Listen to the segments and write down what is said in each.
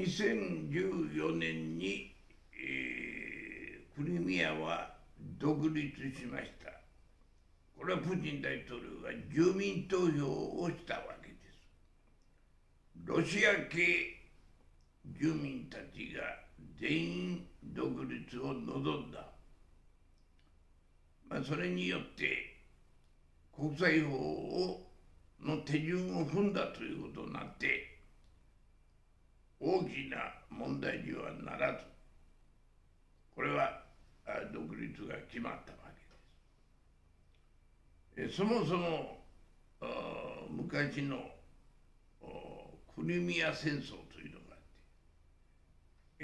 2014年に、クリミアは独立しました。これはプーチン大統領が住民投票をしたわけです。ロシア系住民たちが全員独立を望んだ。それによって国際法の手順を踏んだということになって、大きな問題にはならず、これは独立が決まったわけです。そもそも昔のクリミア戦争というのがあって、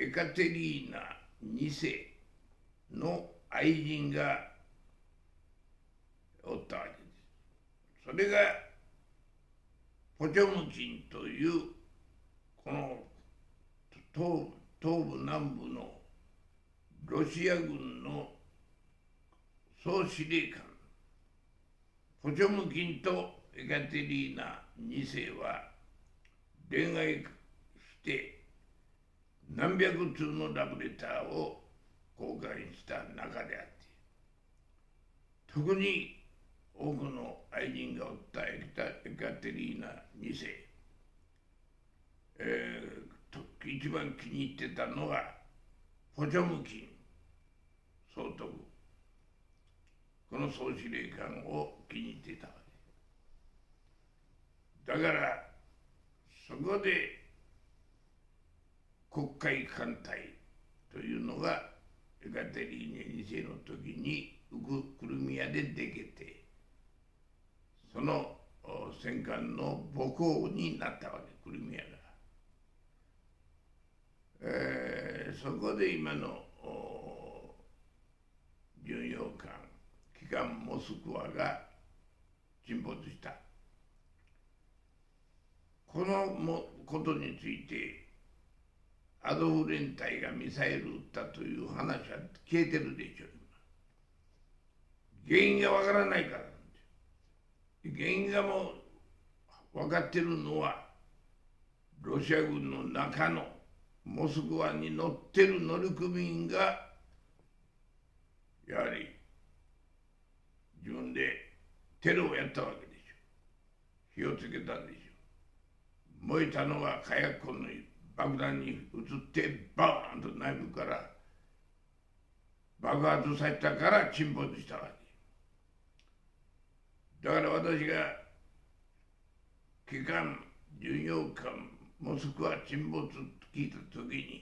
エカテリーナ2世の愛人がおったわけです。それがポチョムキンというこの東部南部のロシア軍の総司令官ポチョムキンとエカテリーナ2世は恋愛して何百通のラブレターを交換した中であって、特に多くの愛人がおったエカテリーナ2世、一番気に入ってたのがポチョムキン総督、この総司令官を気に入ってたわけだから、そこで黒海艦隊というのがエカテリーナ2世の時にクリミアでできて、その戦艦の母港になったわけ、クリミアが。そこで今の巡洋艦旗艦モスクワが沈没した。このことについてアゾフ連隊がミサイル撃ったという話は消えてるでしょう。原因がわからないからなんです。原因がもう分かってるのは、ロシア軍の中のモスクワに乗ってる乗組員がやはり自分でテロをやったわけでしょ。火をつけたんでしょ。燃えたのは火薬庫の爆弾に移ってバーンと内部から爆発されたから沈没したわけだから、私が旗艦巡洋艦モスクワ沈没と聞いた時に、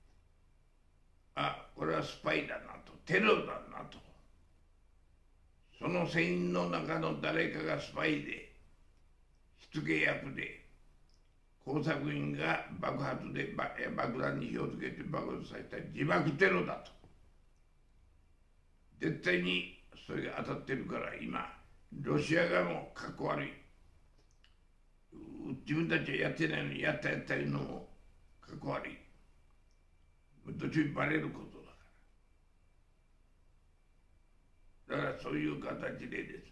これはスパイだなと、テロだなと、その船員の中の誰かがスパイで、火付け役で、工作員が爆発で爆弾に火をつけて爆発された自爆テロだと。絶対にそれが当たってるから、今ロシア側もかっこ悪い、自分たちはやってないのにやったいうのもかっこ悪い、途中にバレることだから。だからそういう形でです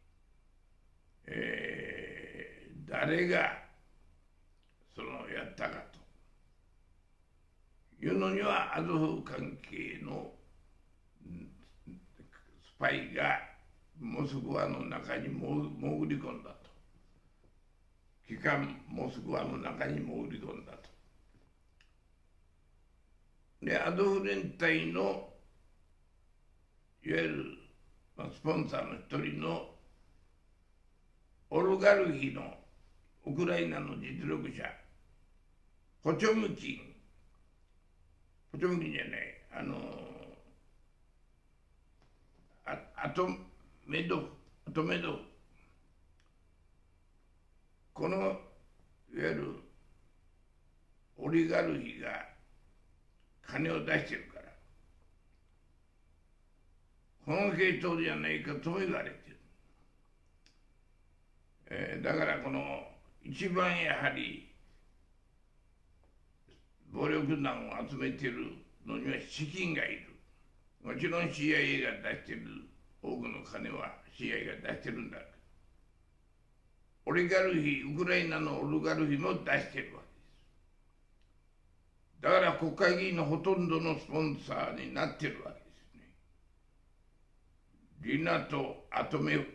ね、誰がそのやったかというのには、アゾフ関係のスパイがモスクワの中に潜り込んだと、旗艦モスクワの中に潜り込んだと。で、アゾフ連隊のいわゆるスポンサーの一人のオルガルヒのウクライナの実力者、ポチョムキンじゃない、アトメドフ、このいわゆるオリガルヒが金を出してるから、この系統じゃないかと言われてる。だからこの一番やはり暴力団を集めてるのには資金がいる。もちろん CIA が出してる多くの金は CIA が出してるんだけど、オリガルヒ、ウクライナのオリガルヒも出してるわだから国会議員のほとんどのスポンサーになってるわけですね。リナとアトメウ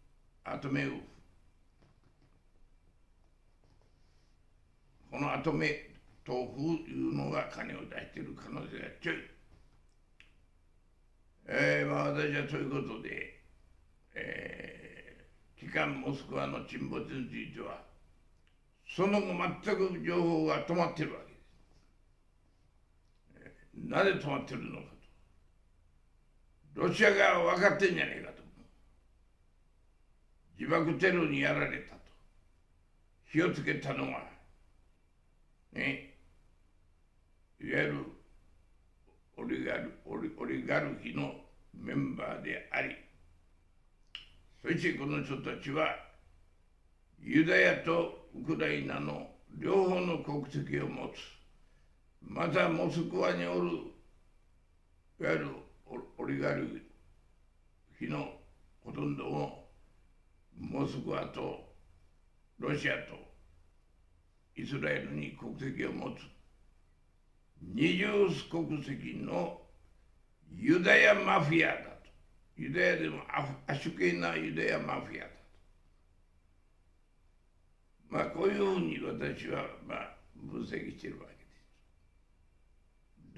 このアトメ豆腐いうのが金を出している可能性が強い。私はそういうことで、機関モスクワの沈没については、その後全く情報が止まっているわけです。なぜ止まっているのかと。ロシア側は分かってんじゃないかと。自爆テロにやられたと。火をつけたのは、ね、いわゆるオリガルヒのメンバーであり、そしてこの人たちはユダヤとウクライナの両方の国籍を持つ、またモスクワにおるいわゆるオリガルヒのほとんどをモスクワとロシアとイスラエルに国籍を持つ二重国籍のユダヤマフィアだと。ユダヤでも亜種系なユダヤマフィアだと。こういうふうに私は分析しているわけです。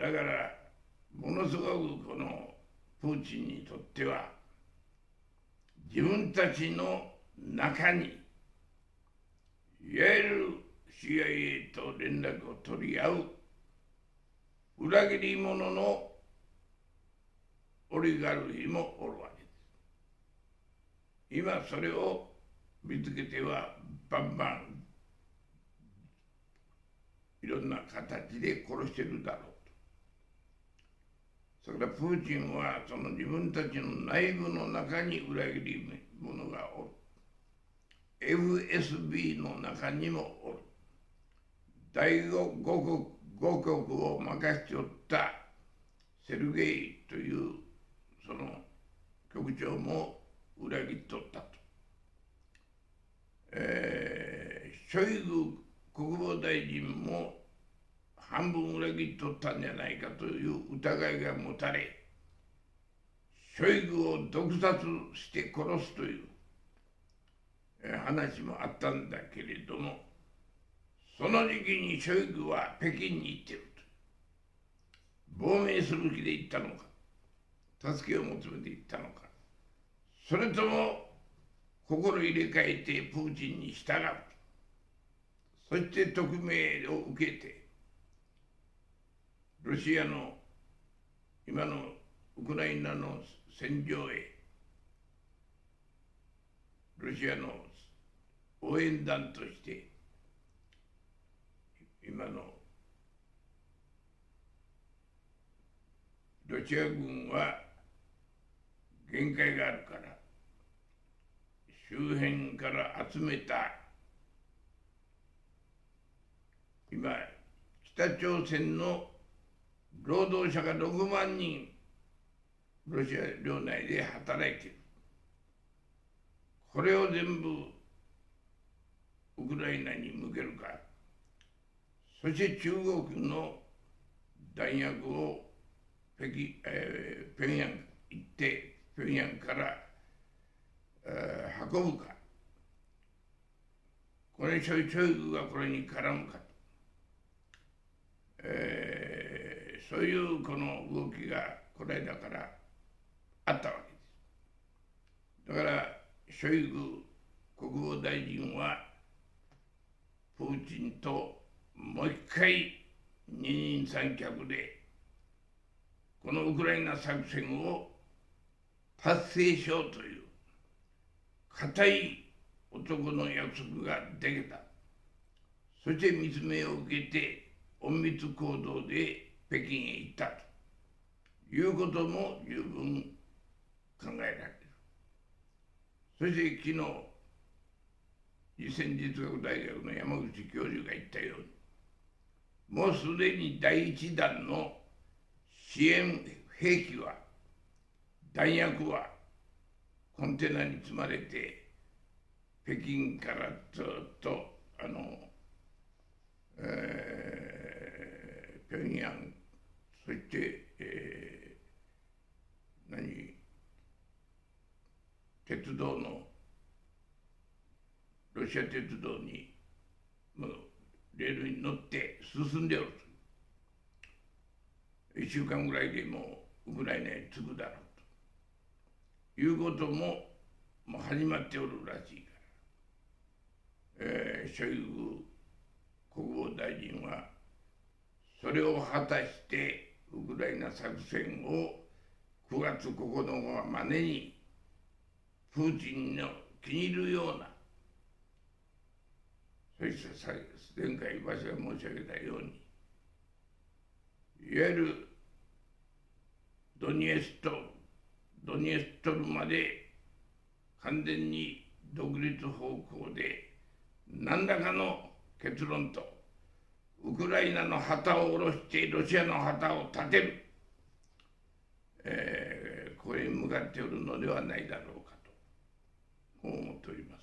だからものすごくこのプーチンにとっては自分たちの中にいわゆる CIA と連絡を取り合う裏切り者のオリガルヒもおるわけです。今それを見つけてはバンバンいろんな形で殺してるだろうと。それからプーチンはその自分たちの内部の中に裏切り者がおる。FSB の中にもおる。第5局を任しておったセルゲイというその局長も裏切っとったと。ショイグ国防大臣も半分裏切っとったんじゃないかという疑いが持たれ、ショイグを毒殺して殺すという話もあったんだけれども、その時期にショイグは北京に行っていると。亡命する気で行ったのか、助けを求めて行ったのか、それとも心入れ替えてプーチンに従う、そして特命を受けてロシアの今のウクライナの戦場へロシアの応援団として今のロシア軍は限界があるから周辺から集めた今北朝鮮の労働者が6万人ロシア領内で働いている。これを全部ウクライナに向けるか、そして中国の弾薬を平壌行って平壌から運ぶか、これショイグがこれに絡むかと、そういうこの動きがこの間からあったわけです。だからショイグ国防大臣はプーチンともう一回二人三脚でこのウクライナ作戦を達成しようという固い男の約束ができた。そして密命を受けて隠密行動で北京へ行ったということも十分考えられる。そして昨日実践実学大学の山口教授が言ったように、もうすでに第一弾の支援兵器は弾薬はコンテナに積まれて北京からずっと平壌、そして、鉄道のロシア鉄道にレールに乗って進んでおると、1週間ぐらいでもうウクライナに着くだろうということもう始まっておるらしいから、ショイグ国防大臣はそれを果たしてウクライナ作戦を9月9日までにプーチンの気に入るような、そして前回私が申し上げたように、いわゆるドニエストルまで完全に独立方向で何らかの結論と、ウクライナの旗を下ろしてロシアの旗を立てる、これに向かっておるのではないだろうかと思っております。